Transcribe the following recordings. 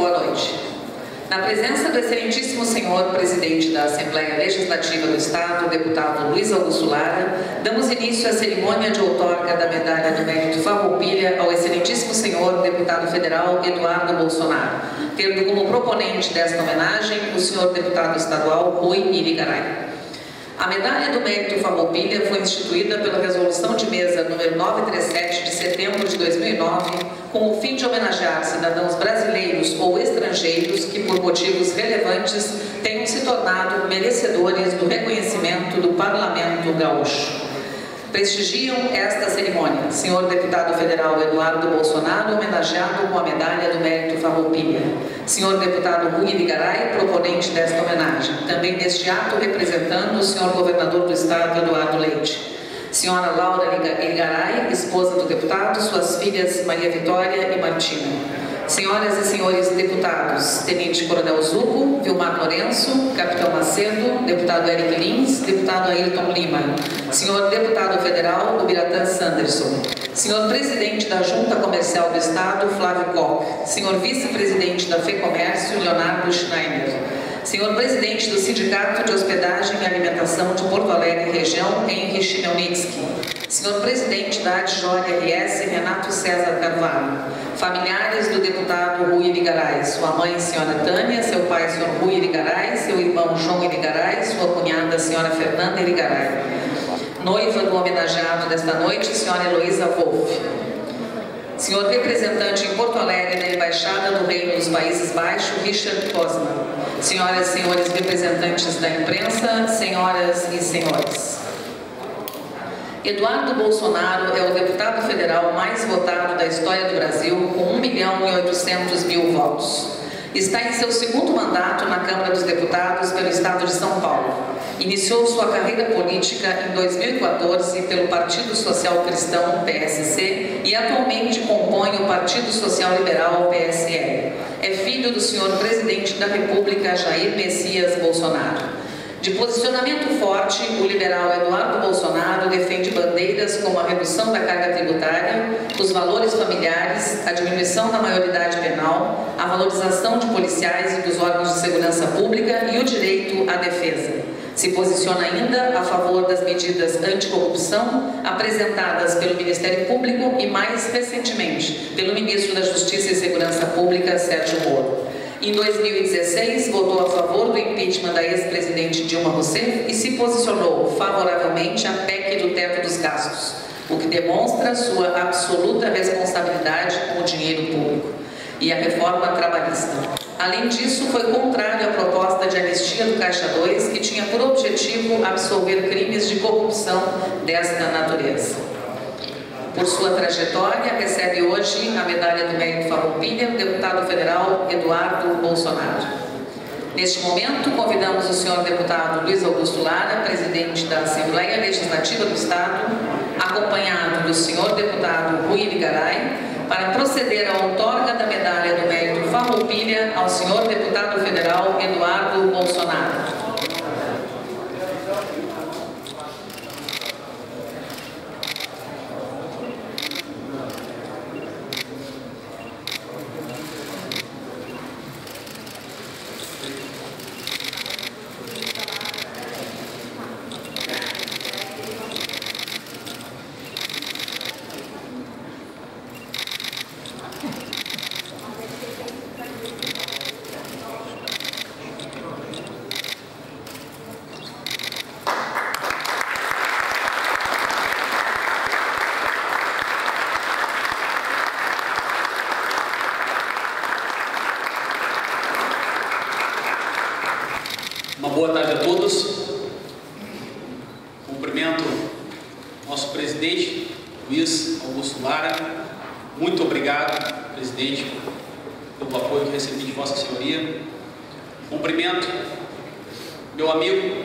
boa noite. Na presença do excelentíssimo senhor presidente da Assembleia Legislativa do Estado, o deputado Luiz Augusto Lara, damos início à cerimônia de outorga da Medalha do Mérito Farroupilha ao excelentíssimo senhor deputado federal Eduardo Bolsonaro, tendo como proponente desta homenagem o senhor deputado estadual Rui Irigaray. A Medalha do Mérito Farroupilha foi instituída pela Resolução de Mesa número 937 de setembro de 2009, com o fim de homenagear cidadãos brasileiros ou estrangeiros que, por motivos relevantes, tenham se tornado merecedores do reconhecimento do Parlamento Gaúcho. Prestigiam esta cerimônia senhor deputado federal Eduardo Bolsonaro, homenageado com a Medalha do Mérito Farroupilha. Senhor deputado Rui Irigaray, proponente desta homenagem. Também neste ato representando o senhor governador do estado, Eduardo Leite. Senhora Laura Irigaray, esposa do deputado, suas filhas Maria Vitória e Martina. Senhoras e senhores deputados, Tenente Coronel Zucco, Vilmar Lourenço, Capitão Macedo, deputado Eric Lins, deputado Ayrton Lima, senhor deputado federal Ubiratã Sanderson, senhor presidente da Junta Comercial do Estado, Flávio Koch, senhor vice-presidente da FEComércio, Leonardo Schneider, senhor presidente do Sindicato de Hospedagem e Alimentação de Porto Alegre Região, Henry Chmielnicki, senhor presidente da Adjor RS, Renato César Carvalho, familiares do deputado Rui Irigaray, sua mãe, senhora Tânia, seu pai, senhor Rui Irigaray, seu irmão João Irigaray, sua cunhada, senhora Fernanda Irigaray, noiva do homenageado desta noite, senhora Heloísa Wolff, senhor representante em Porto Alegre da Embaixada do Reino dos Países Baixos, Richard Kosman, senhoras e senhores representantes da imprensa, senhoras e senhores. Eduardo Bolsonaro é o deputado federal mais votado da história do Brasil, com 1.800.000 votos. Está em seu segundo mandato na Câmara dos Deputados pelo Estado de São Paulo. Iniciou sua carreira política em 2014 pelo Partido Social Cristão, PSC, e atualmente compõe o Partido Social Liberal, PSL. É filho do senhor presidente da República, Jair Messias Bolsonaro. De posicionamento forte, o liberal Eduardo Bolsonaro defende bandeiras como a redução da carga tributária, os valores familiares, a diminuição da maioridade penal, a valorização de policiais e dos órgãos de segurança pública e o direito à defesa. Se posiciona ainda a favor das medidas anticorrupção apresentadas pelo Ministério Público e, mais recentemente, pelo Ministro da Justiça e Segurança Pública, Sérgio Moro. Em 2016, votou a favor do impeachment da ex-presidente Dilma Rousseff e se posicionou favoravelmente à PEC do teto dos gastos, o que demonstra sua absoluta responsabilidade com o dinheiro público, e a reforma trabalhista. Além disso, foi contrário à proposta de anistia do Caixa 2, que tinha por objetivo absolver crimes de corrupção desta natureza. Por sua trajetória, recebe hoje a Medalha do Mérito Farroupilha o deputado federal Eduardo Bolsonaro. Neste momento, convidamos o senhor deputado Luiz Augusto Lara, presidente da Assembleia Legislativa do Estado, acompanhado do senhor deputado Rui Irigaray, para proceder à outorga da Medalha do Mérito Farroupilha ao senhor deputado federal Eduardo Bolsonaro. Boa tarde a todos. Cumprimento nosso presidente, Luiz Augusto Lara. Muito obrigado, presidente, pelo apoio que recebi de Vossa Senhoria. Cumprimento meu amigo,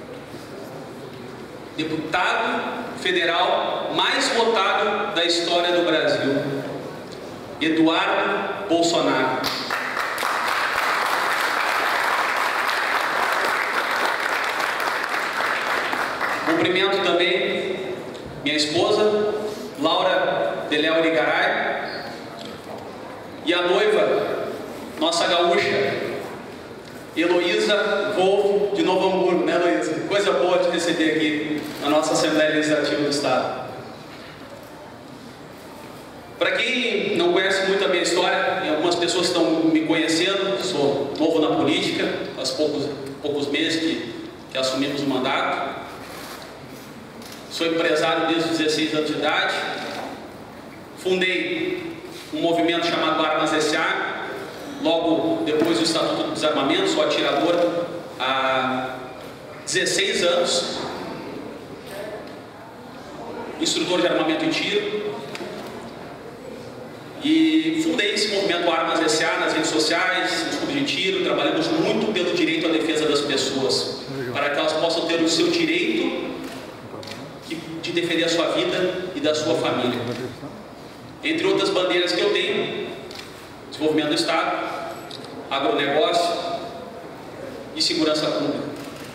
deputado federal mais votado da história do Brasil, Eduardo Bolsonaro. Cumprimento também minha esposa, Laura Irigaray, e a noiva, nossa gaúcha, Heloísa Wolff de Novo Hamburgo, né, Heloísa? Coisa boa de receber aqui na nossa Assembleia Legislativa do Estado. Para quem não conhece muito a minha história, e algumas pessoas estão me conhecendo, sou novo na política, faz poucos meses que assumimos o mandato. Sou empresário desde os 16 anos de idade. Fundei um movimento chamado Armas S.A., logo depois do Estatuto do Desarmamento. Sou atirador há 16 anos, instrutor de armamento e tiro. E fundei esse movimento Armas S.A. nas redes sociais, nos clubes de tiro. Trabalhamos muito pelo direito à defesa das pessoas, para que elas possam ter o seu direito de defender a sua vida e da sua família. Entre outras bandeiras que eu tenho: desenvolvimento do Estado, agronegócio e segurança pública.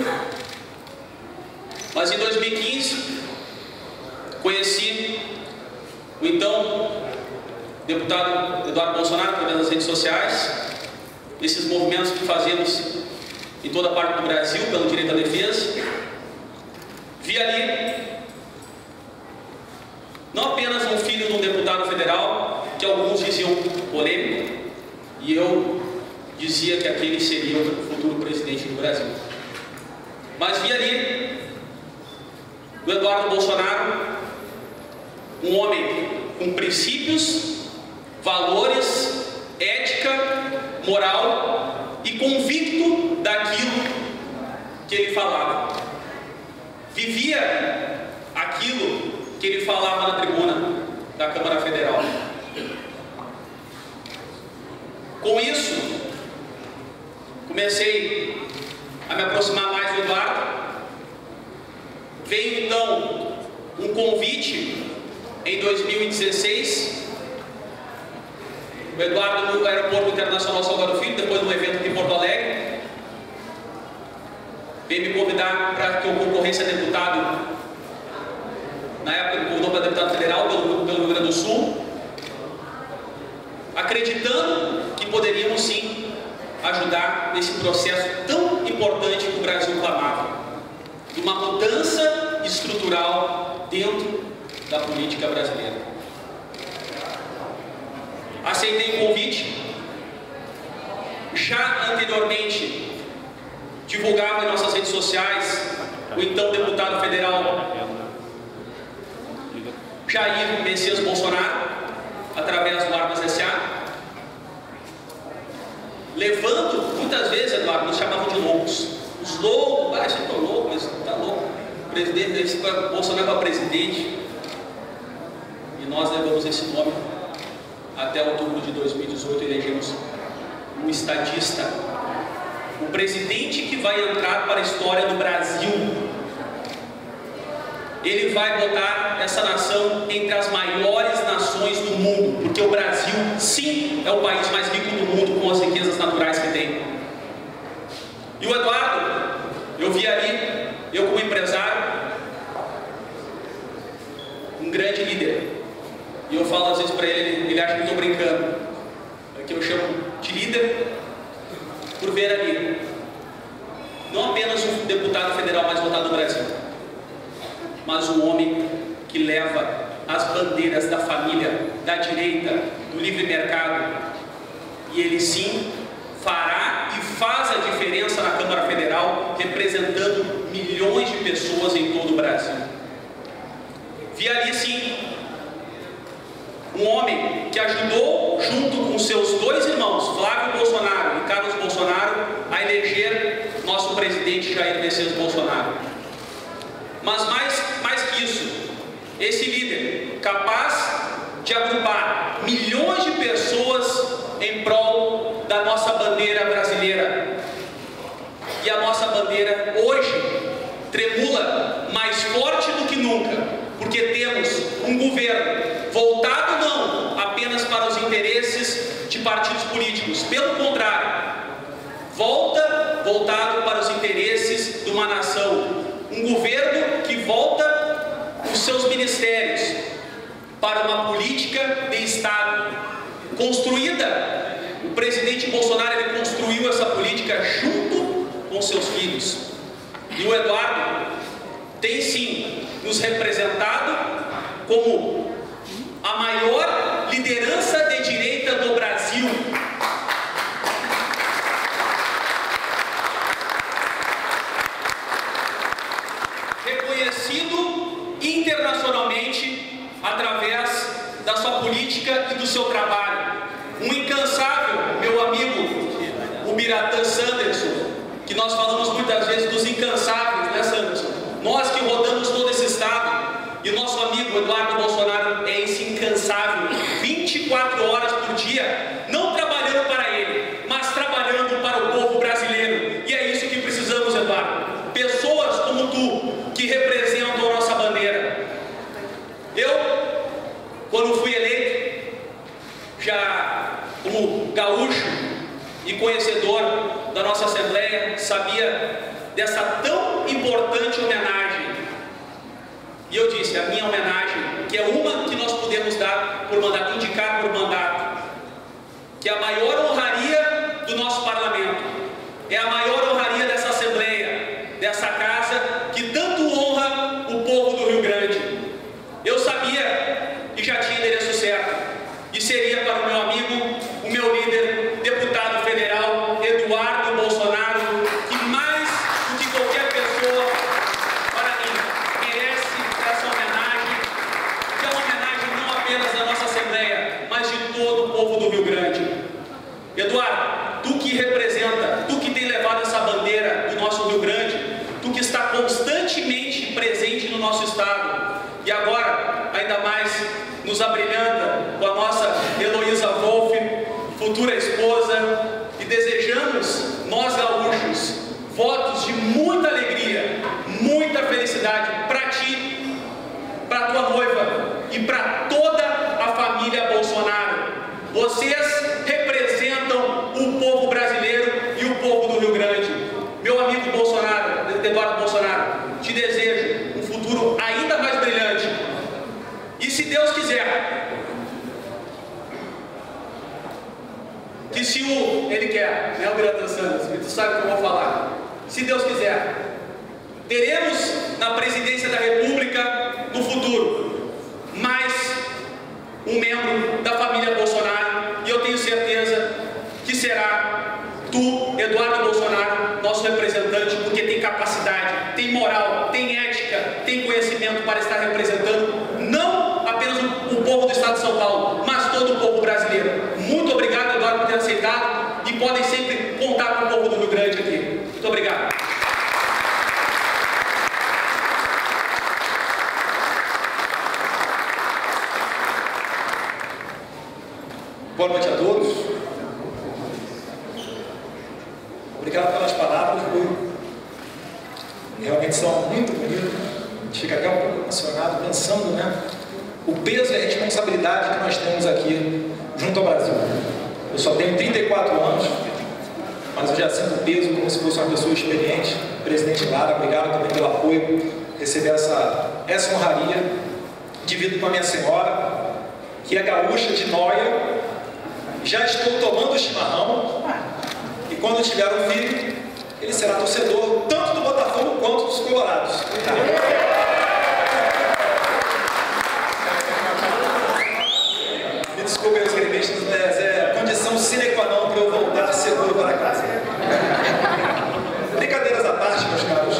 Mas em 2015, conheci o então deputado Eduardo Bolsonaro, através das redes sociais, esses movimentos que fazemos em toda parte do Brasil pelo direito à defesa. Vi ali não apenas um filho de um deputado federal, que alguns diziam polêmico, e eu dizia que aquele seria o futuro presidente do Brasil, mas vi ali o Eduardo Bolsonaro, um homem com princípios, valores, ética, moral e convicto daquilo que ele falava. Vivia aquilo que ele falava na tribuna da Câmara Federal. Com isso, comecei a me aproximar mais do Eduardo. Veio então um convite em 2016. O Eduardo no Aeroporto Internacional Salgado Filho, depois de um evento aqui em Porto Alegre, veio me convidar para que eu concorresse a deputado. Na época, me convidou para deputado federal pelo Rio Grande do Sul, acreditando que poderíamos sim ajudar nesse processo tão importante que o Brasil clamava, de uma mudança estrutural dentro da política brasileira. Aceitei o convite. Já anteriormente divulgava em nossas redes sociais o então deputado federal Jair Messias Bolsonaro, através do Armas S.A., levando, muitas vezes, Eduardo, nos chamavam de loucos. Os loucos, vocês estão loucos, mas está louco. O presidente, esse Bolsonaro para presidente. E nós levamos esse nome até outubro de 2018, elegemos um estadista, o presidente que vai entrar para a história do Brasil. Ele vai botar essa nação entre as maiores nações do mundo, porque o Brasil, sim, é o país mais rico do mundo, com as riquezas naturais que tem. E o Eduardo, eu vi ali, eu como empresário, um grande líder. E eu falo às vezes para ele, ele acha que eu estou brincando, que eu chamo de líder, por ver ali, não apenas o deputado federal mais votado do Brasil, mas um homem que leva as bandeiras da família, da direita, do livre mercado. E ele sim fará e faz a diferença na Câmara Federal, representando milhões de pessoas em todo o Brasil. Vi ali sim um homem que ajudou, junto com seus dois irmãos, Flávio Bolsonaro e Carlos Bolsonaro, a eleger nosso presidente Jair Messias Bolsonaro. Mas mais que isso, esse líder capaz de agrupar milhões de pessoas em prol da nossa bandeira brasileira. E a nossa bandeira hoje tremula mais forte do que nunca, porque temos um governo voltado não apenas para os interesses de partidos políticos, pelo contrário, voltado para os interesses de uma nação. Um governo que volta os seus ministérios para uma política de Estado construída o presidente Bolsonaro ele construiu essa política junto com seus filhos. E o Eduardo tem sim nos representado como a maior liderança de direita do Brasil. Reconhecido internacionalmente através da sua política e do seu trabalho. Um incansável, meu amigo, o Biratã Sanderson, que nós falamos muitas vezes dos incansáveis, né, Sanderson? Nós que rodamos todo esse estado, e o nosso amigo Eduardo Bolsonaro é esse incansável, 24 horas por dia, não trabalhando para ele, mas trabalhando para o povo brasileiro. E é isso que precisamos, Eduardo. Pessoas como tu, que representam a nossa bandeira. Eu, quando fui eleito, já como gaúcho e conhecedor da nossa Assembleia, sabia dessa tão importante homenagem. E eu disse, a minha homenagem, que é uma que nós podemos dar por mandato, indicar por mandato, que é a maior honraria do nosso parlamento, é a maior honraria dessa Assembleia, dessa casa, que tanto honra o povo do Rio Grande. Eu sabia que já tinha endereço certo, e seria para o meu amigo, o meu líder, deputado federal, Eduardo Bolsonaro, que mais do que qualquer pessoa, para mim, merece essa homenagem, que é uma homenagem não apenas da nossa Assembleia, mas de todo o povo do Rio Grande. Eduardo, tu que representa, tu que tem levado essa bandeira do nosso Rio Grande, tu que está constantemente presente no nosso estado, e agora, ainda mais, nos abrilhanta com a nossa Heloísa Wolff, futura esposa, e desejamos, nós gaúchos, votos de muita alegria, muita felicidade para ti, para tua noiva e para toda a família Bolsonaro. Vocês representam o povo brasileiro e o povo do Rio Grande. Meu amigo Bolsonaro, Eduardo Bolsonaro, te desejo um futuro ainda mais brilhante. E se Deus quiser, que se Ele quer, né, o Biratã Santos, que tu sabe o que eu vou falar. Se Deus quiser, teremos na presidência da República, no futuro, mais um membro da família Bolsonaro, e eu tenho certeza que será tu, Eduardo Bolsonaro, nosso representante, porque tem capacidade, tem moral, tem ética, tem conhecimento para estar representando não apenas o povo do estado de São Paulo, mas todo o povo brasileiro. Muito obrigado, Eduardo, por ter aceitado, e podem sempre contar com o povo do Rio Grande aqui. Muito obrigado. Boa noite a todos. Obrigado pelas palavras, realmente são muito bonitas. A gente fica até um pouco emocionado pensando, né, o peso e a responsabilidade que nós temos aqui junto ao Brasil. Eu só tenho 34 anos, mas eu já sinto o peso como se fosse uma pessoa experiente. Presidente Lara, obrigado também pelo apoio, receber essa honraria. Divido com a minha senhora, que é gaúcha de Noia. Já estou tomando chimarrão, e quando tiver um filho, ele será torcedor tanto do Botafogo quanto dos Colorados. Me desculpem os gremistas, mas é condição sine qua non para eu voltar seguro para casa. Brincadeiras à parte, meus caros.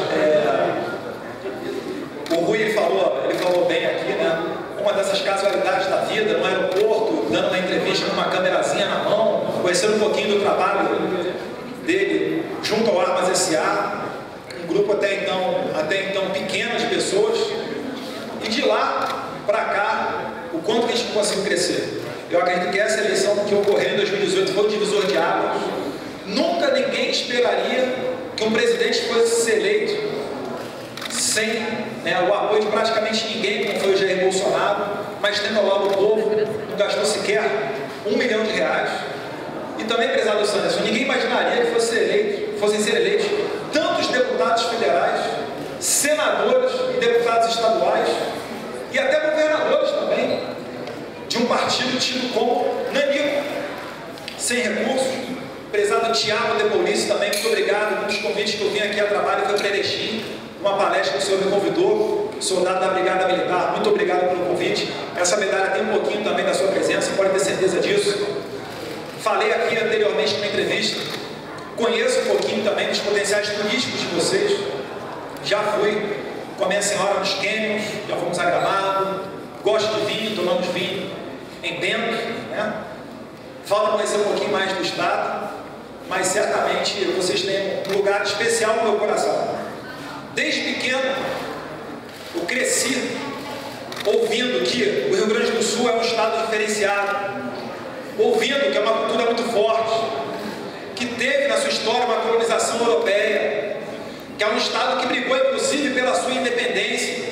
O Rui ele falou bem aqui, né? Uma dessas casualidades da vida, no aeroporto, dando uma entrevista com uma câmerazinha na mão, conhecendo um pouquinho do trabalho dele junto ao Armas S.A., um grupo até então pequeno de pessoas, e de lá para cá, o quanto que a gente conseguiu crescer. Eu acredito que essa eleição que ocorreu em 2018 foi um divisor de águas. Nunca ninguém esperaria que um presidente fosse ser eleito sem, né, o apoio de praticamente ninguém, como foi o Jair Bolsonaro, mas tendo ao lado do povo, não gastou sequer R$1 milhão. E também, prezado Sanderson, ninguém imaginaria que fossem ser eleitos tantos deputados federais, senadores e deputados estaduais, e até governadores também, de um partido tido como Nanico. sem recursos. Prezado Tiago de Police também, muito obrigado. Um dos convites que eu vim aqui a trabalho foi para Erechim, uma palestra que o senhor me convidou, soldado da Brigada Militar. Muito obrigado pelo convite. Essa medalha tem um pouquinho também da sua presença, pode ter certeza disso. Falei aqui anteriormente numa entrevista, conheço um pouquinho também dos potenciais turísticos de vocês. Já fui com a minha senhora nos cânions, já fomos a Gramado, gosto de vinho, tomamos vinho em Bento, né? Falta conhecer um pouquinho mais do estado, mas certamente vocês têm um lugar especial no meu coração. Desde pequeno, eu cresci ouvindo que o Rio Grande do Sul é um estado diferenciado, ouvindo que é uma cultura muito forte, que teve na sua história uma colonização europeia, que é um estado que brigou inclusive pela sua independência,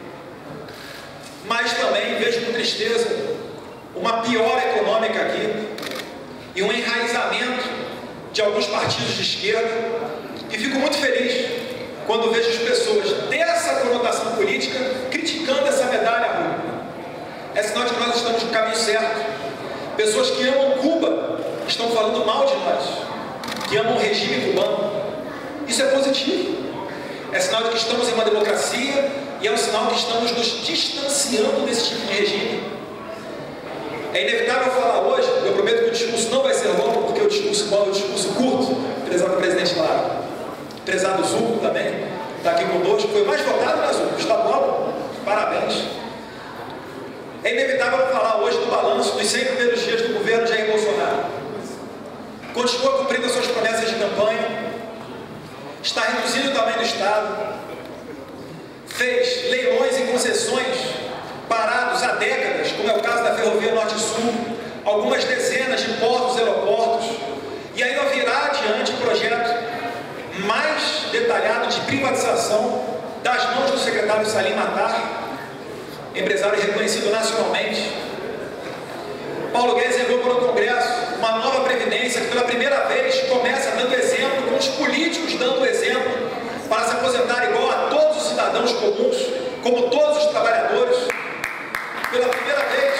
mas também vejo com tristeza uma piora econômica aqui e um enraizamento de alguns partidos de esquerda, e fico muito feliz quando vejo as pessoas dessa conotação política criticando essa medalha ruim. É sinal de que nós estamos no caminho certo. Pessoas que amam Cuba estão falando mal de nós, que amam o regime cubano. Isso é positivo. É sinal de que estamos em uma democracia e é um sinal que estamos nos distanciando desse tipo de regime. É inevitável falar hoje, eu prometo que o discurso não vai ser longo, porque o discurso bom é um discurso curto, prezado presidente Lara. Prezado Zucco também, está aqui conosco, foi o mais votado na Zucco, estadual, parabéns. É inevitável falar hoje do balanço dos 100 primeiros dias do governo Jair Bolsonaro. Continua cumprindo as suas promessas de campanha, está reduzindo o tamanho do Estado, fez leilões e concessões parados há décadas, como é o caso da Ferrovia Norte-Sul, algumas dezenas de portos e aeroportos, e ainda virá adiante o projeto mais detalhado de privatização das mãos do secretário Salim Matar, empresário reconhecido nacionalmente. Paulo Guedes enviou para o Congresso uma nova previdência que pela primeira vez começa dando exemplo, com os políticos dando exemplo, para se aposentar igual a todos os cidadãos comuns, como todos os trabalhadores. Pela primeira vez,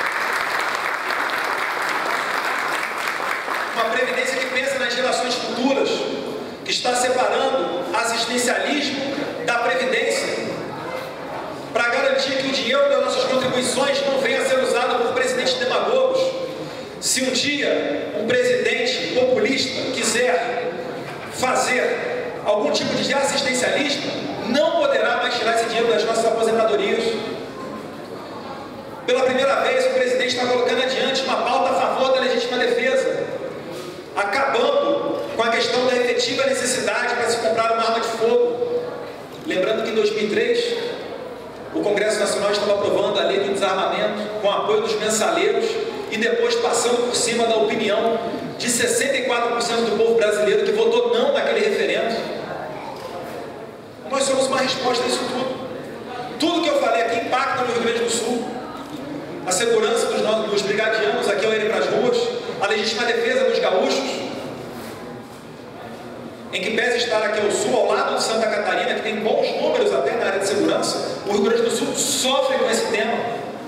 uma previdência que pensa nas gerações futuras, que está separando assistencialismo da previdência, para garantir que o dinheiro das nossas contribuições não venha a ser usado por presidentes demagogos. Se um dia um presidente populista quiser fazer algum tipo de assistencialismo, não poderá mais tirar esse dinheiro das nossas aposentadorias. Pela primeira vez, o presidente está colocando adiante uma pauta a favor da legítima defesa, acabando com a questão da efetiva necessidade para se comprar uma arma de fogo. Lembrando que em 2003, o Congresso Nacional estava aprovando a lei do desarmamento, com o apoio dos mensaleiros, e depois passando por cima da opinião de 64% do povo brasileiro que votou não naquele referendo. Nós somos uma resposta a isso tudo. Tudo que eu falei aqui impacta no Rio Grande do Sul. A segurança dos brigadianos aqui ao irem para as ruas, a legítima defesa dos gaúchos, em que pese estar aqui ao sul, ao lado de Santa Catarina, que tem bons números até na área de segurança, o Rio Grande do Sul sofre com esse tema.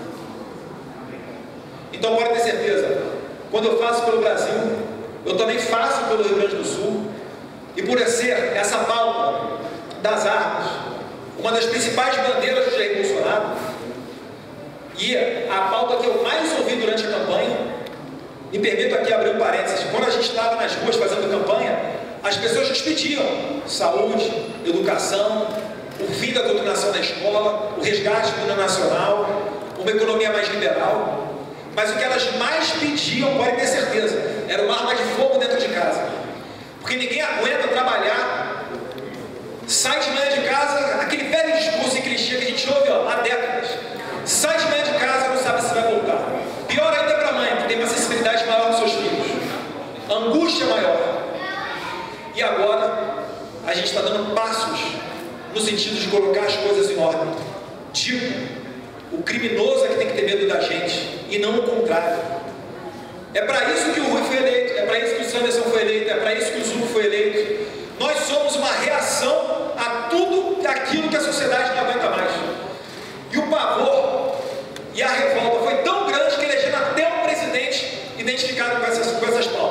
Então pode ter certeza, quando eu faço pelo Brasil, eu também faço pelo Rio Grande do Sul, e por ser essa pauta das armas uma das principais bandeiras do Jair Bolsonaro, e a pauta que eu mais ouvi durante a campanha, me permito aqui abrir um parênteses, quando a gente estava nas ruas fazendo campanha, as pessoas nos pediam saúde, educação, o fim da doutrinação da escola, o resgate do hino nacional, uma economia mais liberal. Mas o que elas mais pediam, pode ter certeza, era uma arma de fogo dentro de casa. Porque ninguém aguenta trabalhar, sai de manhã de casa, aquele velho discurso e clichê que a gente ouve há décadas. Sai de manhã de casa, não sabe se vai voltar. Pior ainda para a mãe, que tem uma sensibilidade maior com seus filhos. Angústia maior. E agora, a gente está dando passos no sentido de colocar as coisas em ordem. Tipo, o criminoso é que tem que ter medo da gente, e não o contrário. É para isso que o Rui foi eleito, é para isso que o Sanderson foi eleito, é para isso que o Zucco foi eleito. Nós somos uma reação a tudo aquilo que a sociedade não aguenta mais. E o pavor e a revolta foi tão grande que elegeram até um presidente identificado com essas pautas.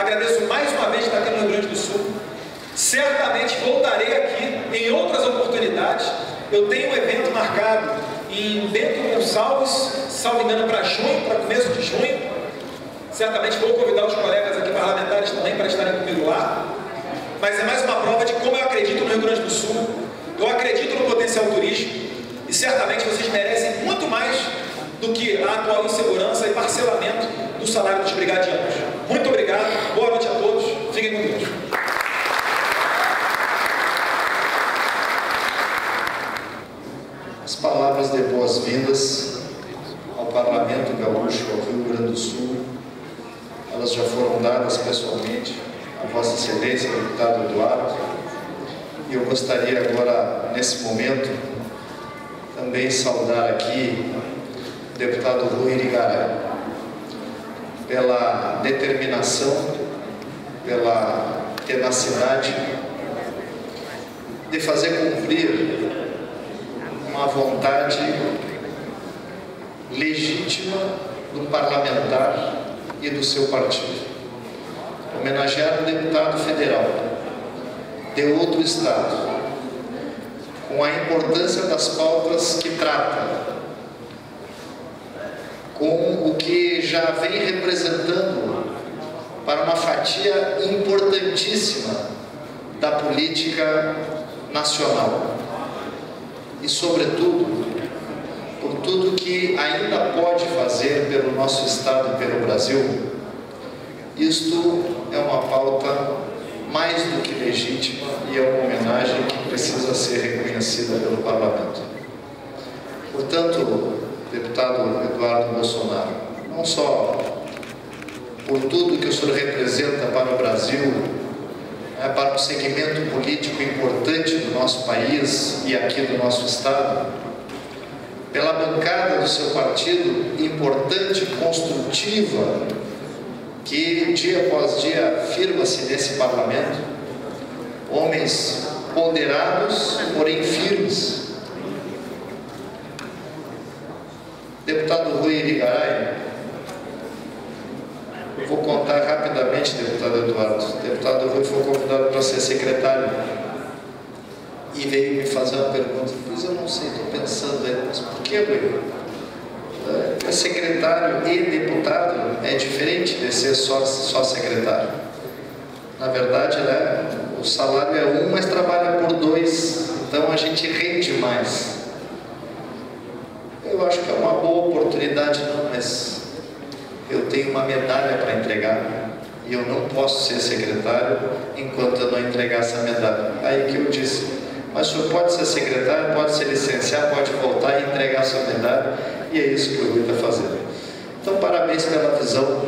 Agradeço mais uma vez estar aqui no Rio Grande do Sul. Certamente voltarei aqui em outras oportunidades. Eu tenho um evento marcado em Bento Gonçalves, salvo engano, para junho, para começo de junho. Certamente vou convidar os colegas aqui parlamentares também para estarem comigo lá. Mas é mais uma prova de como eu acredito no Rio Grande do Sul. Eu acredito no potencial turístico e certamente vocês merecem muito mais do que a atual insegurança e parcelamento do salário dos brigadianos. Muito obrigado, boa noite a todos, fiquem com Deus. As palavras de boas-vindas ao Parlamento Gaúcho, ao Rio Grande do Sul, elas já foram dadas pessoalmente a Vossa Excelência, deputado Eduardo, e eu gostaria agora, nesse momento, também saudar aqui o deputado Rui Irigaray, pela determinação, pela tenacidade de fazer cumprir uma vontade legítima do parlamentar e do seu partido. Homenagear um deputado federal de outro estado, com a importância das pautas que trata, com o que já vem representando para uma fatia importantíssima da política nacional e, sobretudo, por tudo que ainda pode fazer pelo nosso estado e pelo Brasil. Isto é uma pauta mais do que legítima e é uma homenagem que precisa ser reconhecida pelo Parlamento. Portanto, deputado Eduardo Bolsonaro, não só por tudo que o senhor representa para o Brasil, para o segmento político importante do nosso país e aqui do nosso estado, pela bancada do seu partido importante, construtiva, que dia após dia firma-se nesse parlamento, homens ponderados, porém firmes. Deputado Rui Irigaray, eu vou contar rapidamente, deputado Eduardo. O deputado Rui foi convidado para ser secretário e veio me fazer uma pergunta. Pois eu não sei, estou pensando aí, mas por que, Rui? É secretário e deputado é diferente de ser só secretário. Na verdade, né, o salário é um, mas trabalha por dois, então a gente rende mais. Eu acho que é uma boa oportunidade, não, mas eu tenho uma medalha para entregar e eu não posso ser secretário enquanto eu não entregar essa medalha. Aí que eu disse, mas o senhor pode ser secretário, pode ser licenciado, pode voltar e entregar a sua medalha, e é isso que o Rui está fazendo. Então, parabéns pela visão.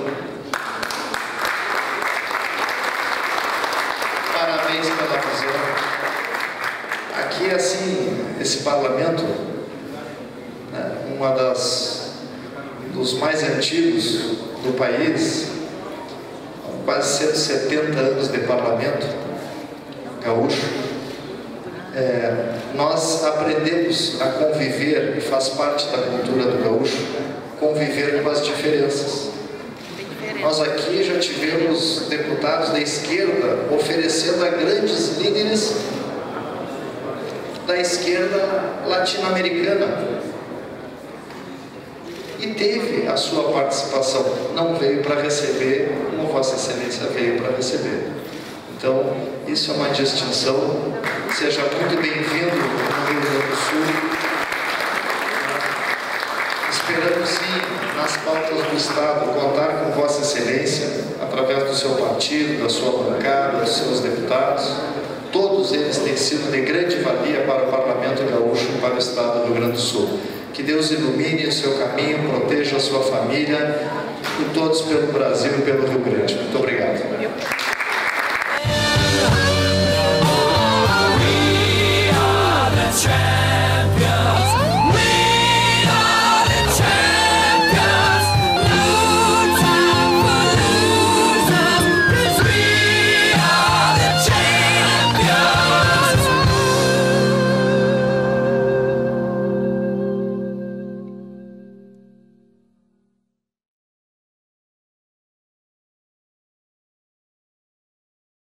Parabéns pela visão. Aqui, assim, esse parlamento, né, dos mais antigos do país, quase 170 anos de parlamento gaúcho. Nós aprendemos a conviver, e faz parte da cultura do gaúcho, conviver com as diferenças. Nós aqui já tivemos deputados da esquerda oferecendo a grandes líderes da esquerda latino-americana. E teve a sua participação, não veio para receber, como Vossa Excelência veio para receber. Então, isso é uma distinção. Seja muito bem-vindo no Rio Grande do Sul. Esperamos, sim, nas pautas do Estado, contar com Vossa Excelência, através do seu partido, da sua bancada, dos seus deputados. Todos eles têm sido de grande valia para o Parlamento Gaúcho e para o Estado do Rio Grande do Sul. Que Deus ilumine o seu caminho, proteja a sua família e todos pelo Brasil e pelo Rio Grande. Muito obrigado.